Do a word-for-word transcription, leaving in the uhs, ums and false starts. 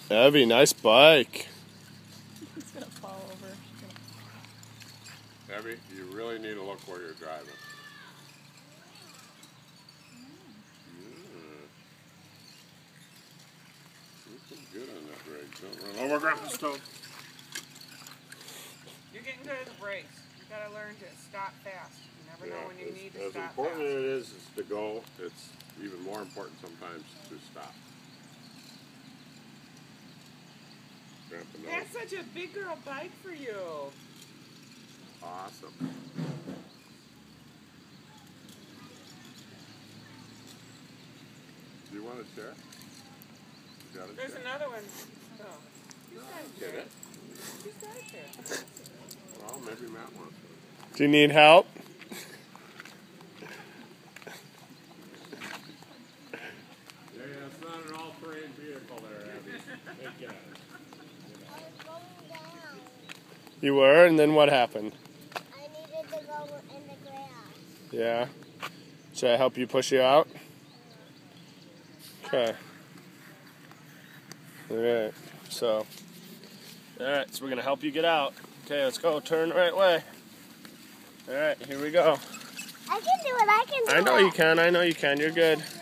Evie, nice bike. It's gonna fall over. Evie, you really need to look where you're driving. Good on that rig. Don't run over, grab the stove. You're getting good at the brakes. You gotta learn to stop fast. You never Yeah, know when you as, need to as stop important fast. as it is, is to go, it's even more important sometimes to stop. Grab the nose. That's such a big girl bike for you. Awesome. Do you want to share? You got a There's share? another one. Oh. No, get it. Who's got it there? Well, maybe Matt wants it. Do you need help? Yeah, yeah, it's not an all-terrain vehicle there, Abby. Take care. I was going down. You were, and then what happened? I needed to go in the grass. Yeah. Should I help you push you out? Okay. Alright, so. Alright, so we're going to help you get out. Okay, let's go. Turn the right way. Alright, here we go. I can do it, I can do it. I know you can, I know you can. You're good.